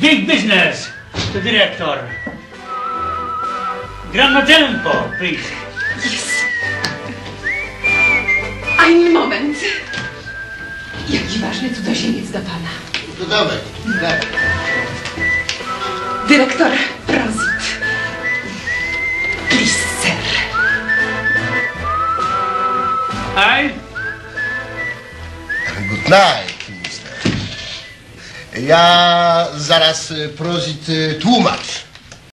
Big business, the director. Grandma tempo, please. Yes. Ein moment. Jaki ważny cudzoziemiec do pana. To dawaj, dawaj. Dyrektor, prosit. Please, sir. Good night, mister. Ja zaraz prozit tłumacz.